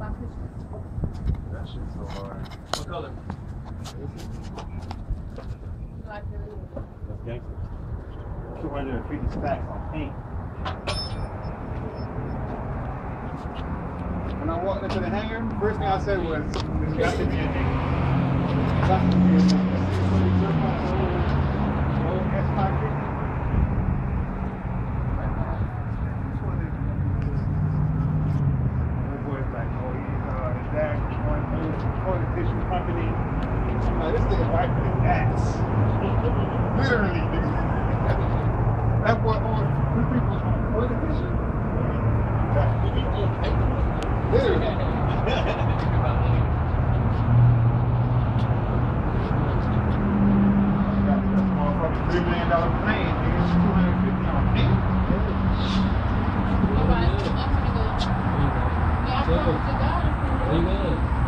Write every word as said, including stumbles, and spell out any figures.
my picture. That shit's so hard. What color? Like the Okay. two hundred fifty stacks on paint. When I walked into the hangar, first thing I said was, there's got to be a nigga. Got to be a nigga. Old S five fifty. My boy's like, oh, he's uh, his dad one politician company. I'm like, this nigga wiping his ass. Literally, nigga. That boy owned two people politician. Literally. Three million dollar plane, nigga. Two hundred fifty on paint. Alright, I'm gonna go. Yeah, I'm going to go.